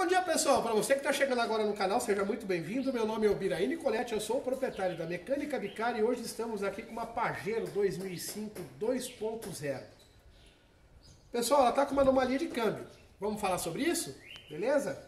Bom dia, pessoal. Para você que está chegando agora no canal, seja muito bem-vindo. Meu nome é Obiraí Nicolete, eu sou o proprietário da Mecânica Bicari e hoje estamos aqui com uma Pajero 2005 2.0. Pessoal, ela está com uma anomalia de câmbio. Vamos falar sobre isso? Beleza?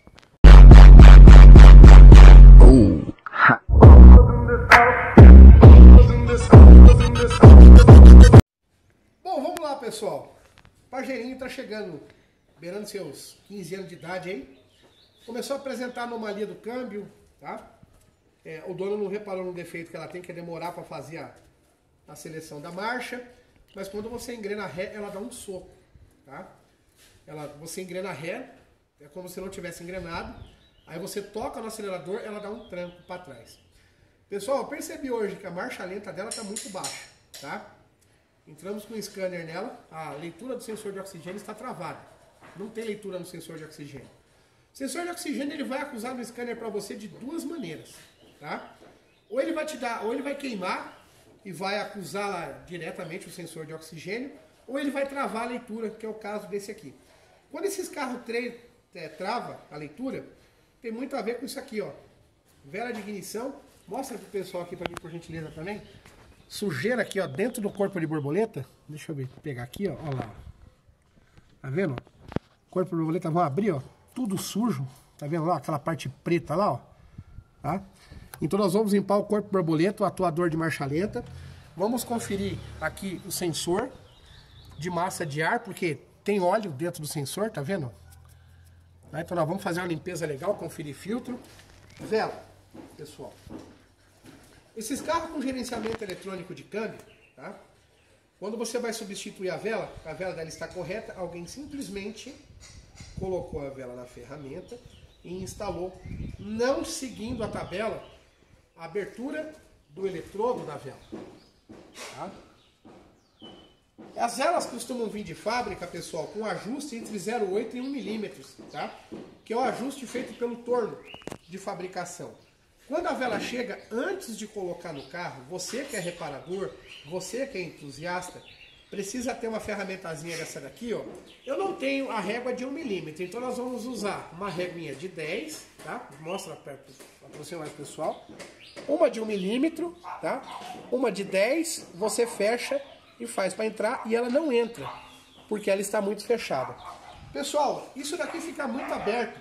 Bom, vamos lá, pessoal. Pajerinho está chegando, beirando seus 15 anos de idade aí. Começou a apresentar a anomalia do câmbio, tá? O dono não reparou no defeito que ela tem, que é demorar para fazer a seleção da marcha. Mas quando você engrena ré, ela dá um soco, tá? Você engrena ré, é como se não tivesse engrenado. Aí você toca no acelerador, ela dá um tranco para trás. Pessoal, eu percebi hoje que a marcha lenta dela está muito baixa, tá? Entramos com o scanner nela, a leitura do sensor de oxigênio está travada. Não tem leitura no sensor de oxigênio. O sensor de oxigênio ele vai acusar no scanner para você de duas maneiras, tá? Ou ele vai te dar, ou ele vai queimar e vai acusar lá diretamente o sensor de oxigênio, ou ele vai travar a leitura, que é o caso desse aqui. Quando esses carros trava a leitura, tem muito a ver com isso aqui, ó. Vela de ignição. Mostra pro pessoal aqui para mim, por gentileza, também. Sujeira aqui, ó, dentro do corpo de borboleta. Deixa eu ver, pegar aqui, ó, ó lá. Tá vendo? Corpo de borboleta, vou abrir, ó, tudo sujo. Tá vendo lá, aquela parte preta lá, ó. Tá? Então nós vamos limpar o corpo de borboleta, o atuador de marcha lenta. Vamos conferir aqui o sensor de massa de ar, porque tem óleo dentro do sensor, tá vendo? Tá? Então nós vamos fazer uma limpeza legal, conferir filtro. Vela, pessoal. Esses carros com gerenciamento eletrônico de câmbio, tá? Quando você vai substituir a vela dela está correta, alguém simplesmente colocou a vela na ferramenta e instalou, não seguindo a tabela, a abertura do eletrodo da vela. Tá? As velas costumam vir de fábrica, pessoal, com ajuste entre 0,8 e 1 milímetros, tá? Que é o ajuste feito pelo torno de fabricação. Quando a vela chega, antes de colocar no carro, você que é reparador, você que é entusiasta, precisa ter uma ferramentazinha dessa daqui, ó. Eu não tenho a régua de 1 milímetro, então nós vamos usar uma réguinha de 10, tá? Mostra perto, aproxima mais pessoal. Uma de 1 milímetro, tá? Uma de 10, você fecha e faz para entrar e ela não entra, porque ela está muito fechada. Pessoal, isso daqui fica muito aberto.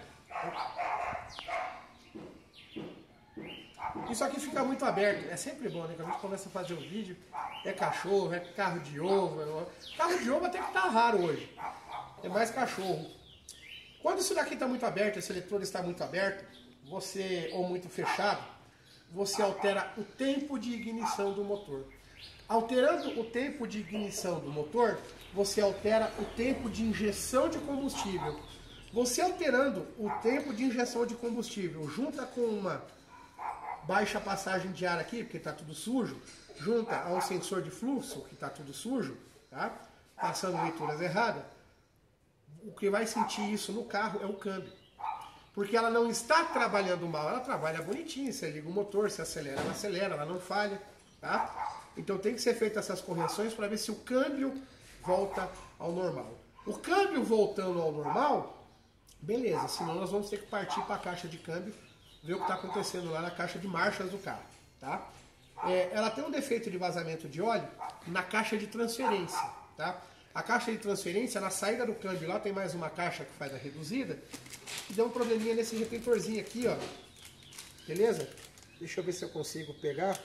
Isso aqui fica muito aberto, é sempre bom, né? Quando a gente começa a fazer o vídeo, é cachorro, é carro de ovo. Carro de ovo até que tá raro hoje, é mais cachorro. Quando isso daqui está muito aberto, esse eletrodo está muito aberto, ou muito fechado, você altera o tempo de ignição do motor. Alterando o tempo de ignição do motor, você altera o tempo de injeção de combustível. Você alterando o tempo de injeção de combustível, junta com uma baixa passagem de ar aqui, porque está tudo sujo, junta a um sensor de fluxo, que está tudo sujo, tá? Passando leituras erradas, o que vai sentir isso no carro é o câmbio. Porque ela não está trabalhando mal, ela trabalha bonitinho, você liga o motor, se acelera, ela não falha, tá? Então tem que ser feitas essas correções para ver se o câmbio volta ao normal. O câmbio voltando ao normal, beleza, senão nós vamos ter que partir para a caixa de câmbio, ver o que está acontecendo lá na caixa de marchas do carro, tá? Ela tem um defeito de vazamento de óleo na caixa de transferência, tá? A caixa de transferência, na saída do câmbio lá tem mais uma caixa que faz a reduzida, que deu um probleminha nesse retentorzinho aqui, ó. Beleza? Deixa eu ver se eu consigo pegar.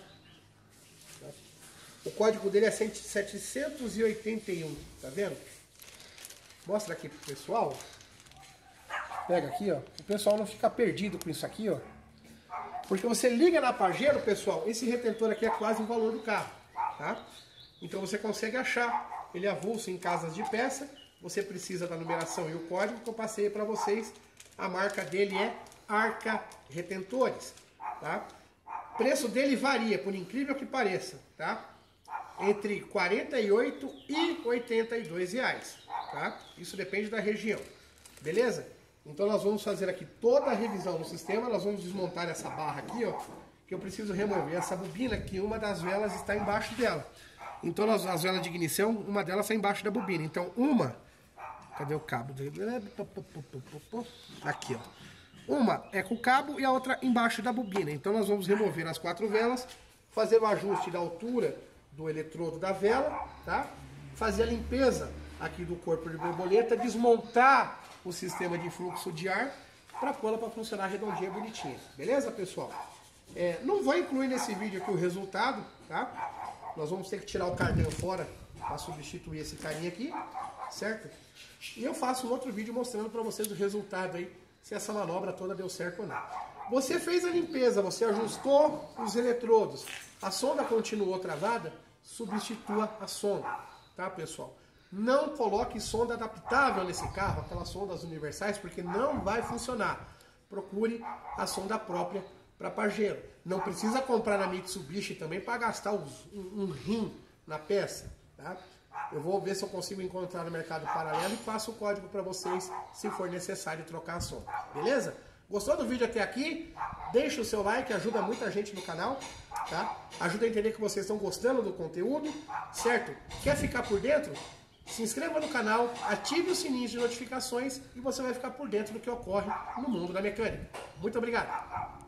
O código dele é 781, tá vendo? Mostra aqui pro pessoal. Pega aqui, ó. O pessoal não fica perdido com isso aqui, ó. Porque você liga na Pajero, pessoal, esse retentor aqui é quase o valor do carro, tá? Então você consegue achar ele avulso em casas de peça. Você precisa da numeração e o código que eu passei para vocês. A marca dele é Arca Retentores, tá? O preço dele varia, por incrível que pareça, tá? Entre R$ 48 e R$ 82 reais, tá? Isso depende da região, beleza? Então nós vamos fazer aqui toda a revisão no sistema, nós vamos desmontar essa barra aqui, ó, que eu preciso remover essa bobina, que uma das velas está embaixo dela. Então as velas de ignição, uma delas está embaixo da bobina. Então uma Cadê o cabo? Aqui, ó. Uma é com o cabo e a outra embaixo da bobina. Então nós vamos remover as 4 velas, fazer o ajuste da altura do eletrodo da vela, tá? Fazer a limpeza aqui do corpo de borboleta, desmontar o sistema de fluxo de ar para pô-la para funcionar redondinha, bonitinha. Beleza, pessoal? Não vou incluir nesse vídeo aqui o resultado, tá? Nós vamos ter que tirar o carneiro fora para substituir esse carinha aqui, certo? E eu faço um outro vídeo mostrando para vocês o resultado aí, se essa manobra toda deu certo ou não. Você fez a limpeza, você ajustou os eletrodos, a sonda continuou travada, substitua a sonda, tá, pessoal? Não coloque sonda adaptável nesse carro, aquelas sondas universais, porque não vai funcionar. Procure a sonda própria para Pajero. Não precisa comprar na Mitsubishi também para gastar um rim na peça, tá? Eu vou ver se eu consigo encontrar no mercado paralelo e passo o código para vocês se for necessário trocar a sonda, beleza? Gostou do vídeo até aqui? Deixa o seu like, ajuda muita gente no canal, tá? Ajuda a entender que vocês estão gostando do conteúdo, certo? Quer ficar por dentro? Se inscreva no canal, ative o sininho de notificações e você vai ficar por dentro do que ocorre no mundo da mecânica. Muito obrigado!